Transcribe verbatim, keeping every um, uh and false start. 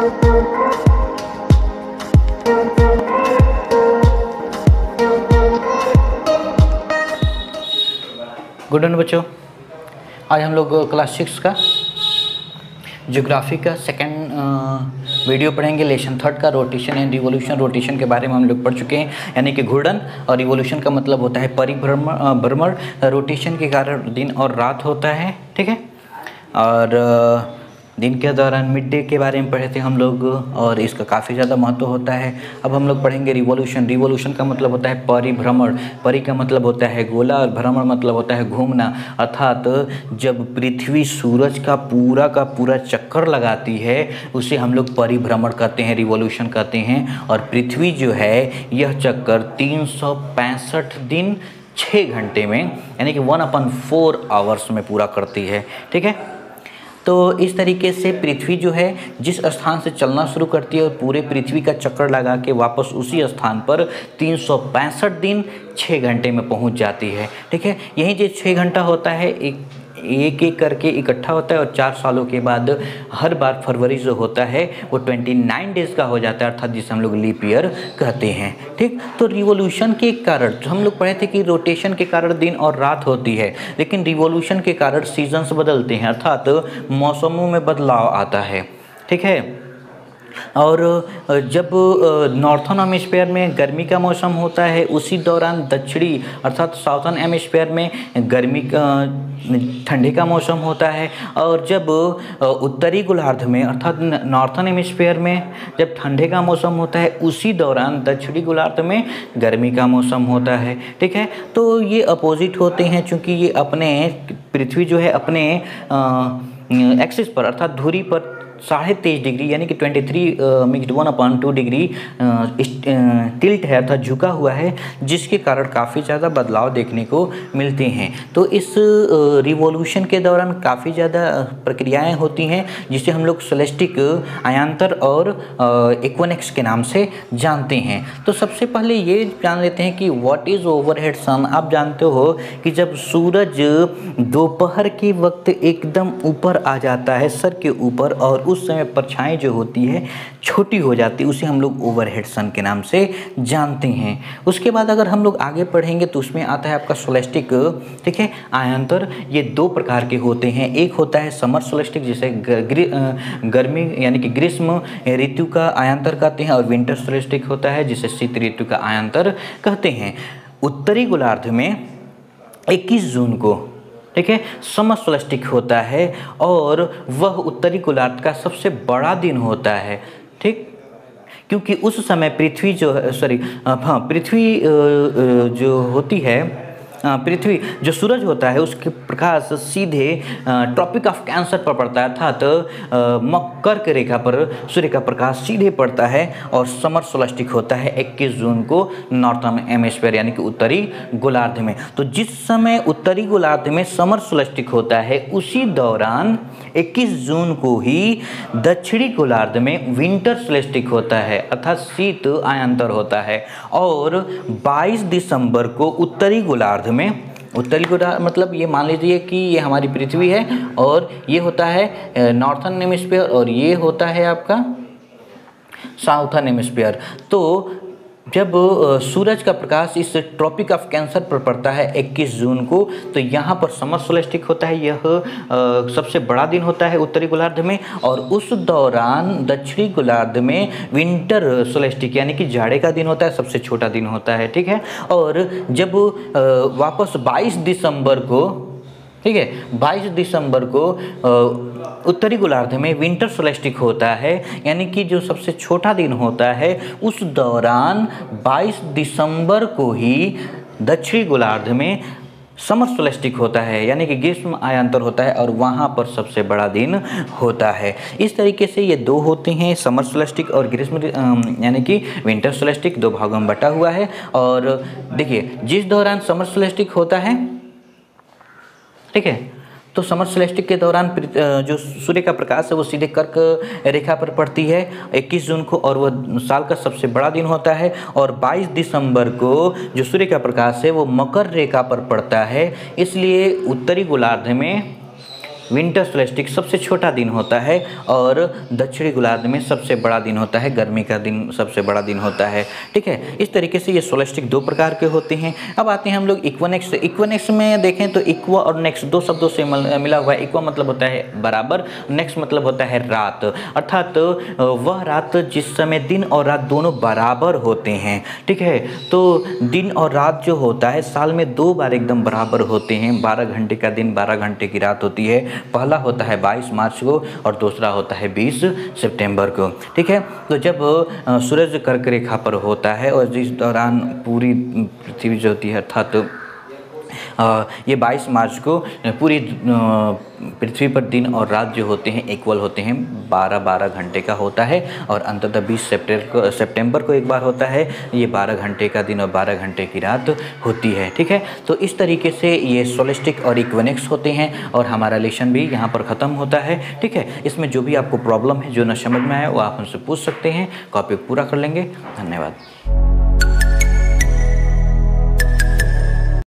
Good morning बच्चों, आज हम लोग क्लास सिक्स का ज्योग्राफी का सेकंड वीडियो पढ़ेंगे। लेसन थर्ड का रोटेशन एंड रिवोल्यूशन। रोटेशन के बारे में हम लोग पढ़ चुके हैं, यानी कि घूर्णन, और रिवोल्यूशन का मतलब होता है परिभ्रमण भ्रमण। रोटेशन के कारण दिन और रात होता है, ठीक है। और दिन के दौरान मिड डे के बारे में पढ़े थे हम लोग, और इसका काफ़ी ज़्यादा महत्व होता है। अब हम लोग पढ़ेंगे रिवोल्यूशन। रिवोल्यूशन का मतलब होता है परिभ्रमण। परि का मतलब होता है गोला और भ्रमण मतलब होता है घूमना, अर्थात जब पृथ्वी सूरज का पूरा का पूरा चक्कर लगाती है उसे हम लोग परिभ्रमण कहते हैं, रिवोल्यूशन कहते हैं। और पृथ्वी जो है यह चक्कर तीन सौ पैंसठ दिन छः घंटे में, यानी कि वन अपन फोर आवर्स में पूरा करती है, ठीक है। तो इस तरीके से पृथ्वी जो है जिस स्थान से चलना शुरू करती है और पूरे पृथ्वी का चक्कर लगा के वापस उसी स्थान पर तीन सौ पैंसठ दिन छः घंटे में पहुंच जाती है, ठीक है। यही जो छः घंटा होता है एक एक एक करके इकट्ठा होता है, और चार सालों के बाद हर बार फरवरी जो होता है वो उनतीस डेज़ का हो जाता है, अर्थात जिसे हम लोग लीप ईयर कहते हैं, ठीक। तो रिवोल्यूशन के कारण तो हम लोग पढ़े थे कि रोटेशन के कारण दिन और रात होती है, लेकिन रिवोल्यूशन के कारण सीजन्स बदलते हैं, अर्थात मौसमों में बदलाव आता है, ठीक है। और जब नॉर्थन हेमिस्फीयर में गर्मी का मौसम होता है उसी दौरान दक्षिणी अर्थात साउथर्न हेमिस्फीयर में गर्मी का ठंडी का मौसम होता है। और जब उत्तरी गोलार्ध में अर्थात नॉर्थन हेमिस्फीयर में जब ठंडे का मौसम होता है उसी दौरान दक्षिणी गोलार्ध में गर्मी का मौसम होता है, ठीक है। तो ये अपोजिट होते हैं, चूँकि ये अपने पृथ्वी जो है अपने एक्सिस पर अर्थात धुरी पर साढ़े तेईस डिग्री यानी कि twenty three mixed one upon two degree tilt है अर्थात झुका हुआ है, जिसके कारण काफ़ी ज़्यादा बदलाव देखने को मिलते हैं। तो इस रिवोल्यूशन के दौरान काफ़ी ज़्यादा प्रक्रियाएं होती हैं जिसे हम लोग सेलेस्टिक आयांतर और इक्विनोक्स के नाम से जानते हैं। तो सबसे पहले ये जान लेते हैं कि व्हाट इज़ ओवरहेड सन। आप जानते हो कि जब सूरज दोपहर के वक्त एकदम ऊपर आ जाता है सर के ऊपर, और उस समय परछाई जो होती है छोटी हो जाती है, उसे हम लोग ओवरहेड सन के नाम से जानते हैं। उसके बाद अगर हम लोग आगे पढ़ेंगे तो उसमें आता है आपका सोलेस्टिक, ठीक है, आयांतर। ये दो प्रकार के होते हैं, एक होता है समर सोलेस्टिक जिसे गर्मी यानी कि ग्रीष्म ऋतु का आयांतर कहते हैं, और विंटर सोलेस्टिक होता है जिसे शीत ऋतु का आयांतर कहते हैं। उत्तरी गोलार्ध में इक्कीस जून को, ठीक है, समर सोलेस्टिक होता है, और वह उत्तरी गोलार्ध का सबसे बड़ा दिन होता है, ठीक, क्योंकि उस समय पृथ्वी जो सॉरी हाँ पृथ्वी जो होती है पृथ्वी जो सूरज होता है उसके प्रकाश सीधे ट्रॉपिक ऑफ कैंसर पर पड़ता है, अर्थात मकर के रेखा पर सूर्य का प्रकाश सीधे पड़ता है, और समर सोलेस्टिक होता है इक्कीस जून को नॉर्थर्न हेमिस्फीयर यानी कि उत्तरी गोलार्ध में। तो जिस समय उत्तरी गोलार्ध में समर सोलेस्टिक होता है उसी दौरान इक्कीस जून को ही दक्षिणी गोलार्ध में विंटर सोलेस्टिक होता है, अर्थात शीत आयांतर होता है। और बाईस दिसंबर को उत्तरी गोलार्ध में, उत्तरी गोलार्ध मतलब ये मान लीजिए कि ये हमारी पृथ्वी है और ये होता है नॉर्थर्न हेमिस्फीयर और ये होता है आपका साउथर्न हेमिस्फीयर। तो जब सूरज का प्रकाश इस ट्रॉपिक ऑफ कैंसर पर पड़ता है इक्कीस जून को, तो यहाँ पर समर सोलेस्टिक होता है, यह सबसे बड़ा दिन होता है उत्तरी गोलार्ध में। और उस दौरान दक्षिणी गोलार्ध में विंटर सोलेस्टिक यानी कि जाड़े का दिन होता है, सबसे छोटा दिन होता है, ठीक है। और जब वापस बाईस दिसंबर को, ठीक है, बाईस दिसंबर को उत्तरी गोलार्ध में विंटर सोलेस्टिक होता है, यानी कि जो सबसे छोटा दिन होता है, उस दौरान बाईस दिसंबर को ही दक्षिणी गोलार्ध में समर सोलेस्टिक होता है, यानी कि ग्रीष्म आयांतर होता है, और वहाँ पर सबसे बड़ा दिन होता है। इस तरीके से ये दो होते हैं, समर सोलेस्टिक और ग्रीष्म यानी कि विंटर सोलेस्टिक, दो भागों में बटा हुआ है। और देखिए जिस दौरान समर सोलेस्टिक होता है, ठीक है, तो समर सोलेस्टिक के दौरान जो सूर्य का प्रकाश है वो सीधे कर्क रेखा पर पड़ती है इक्कीस जून को, और वह साल का सबसे बड़ा दिन होता है। और बाईस दिसंबर को जो सूर्य का प्रकाश है वो मकर रेखा पर पड़ता है, इसलिए उत्तरी गोलार्ध में विंटर सोलेस्टिक सबसे छोटा दिन होता है और दक्षिणी गोलार्ध में सबसे बड़ा दिन होता है, गर्मी का दिन सबसे बड़ा दिन होता है। ठीक है, इस तरीके से ये सोलेस्टिक दो प्रकार के होते हैं। अब आते हैं हम लोग इक्विनेक्स। इक्विनेक्स में देखें तो इक्वा और नेक्स्ट दो शब्दों से मिला हुआ है। इक्वा मतलब होता है बराबर, नेक्स्ट मतलब होता है रात, अर्थात वह रात जिस समय दिन और रात दोनों बराबर होते हैं। ठीक है, तो दिन और रात जो होता है साल में दो बार एकदम बराबर होते हैं। बारह घंटे का दिन, बारह घंटे की रात होती है। पहला होता है बाईस मार्च को और दूसरा होता है बीस सितंबर को। ठीक है, तो जब सूरज कर्क रेखा पर होता है और जिस दौरान पूरी पृथ्वी जो होती है अर्थात ये बाईस मार्च को पूरी पृथ्वी पर दिन और रात जो होते हैं इक्वल होते हैं, बारह बारह घंटे का होता है। और अंततः बीस सितंबर को सितंबर को एक बार होता है, ये बारह घंटे का दिन और बारह घंटे की रात होती है। ठीक है, तो इस तरीके से ये सोलेस्टिक और इक्विनेक्स होते हैं और हमारा लेसन भी यहाँ पर ख़त्म होता है। ठीक है, इसमें जो भी आपको प्रॉब्लम है, जो न समझ में आए वो आप हमसे पूछ सकते हैं, टॉपिक पूरा कर लेंगे। धन्यवाद।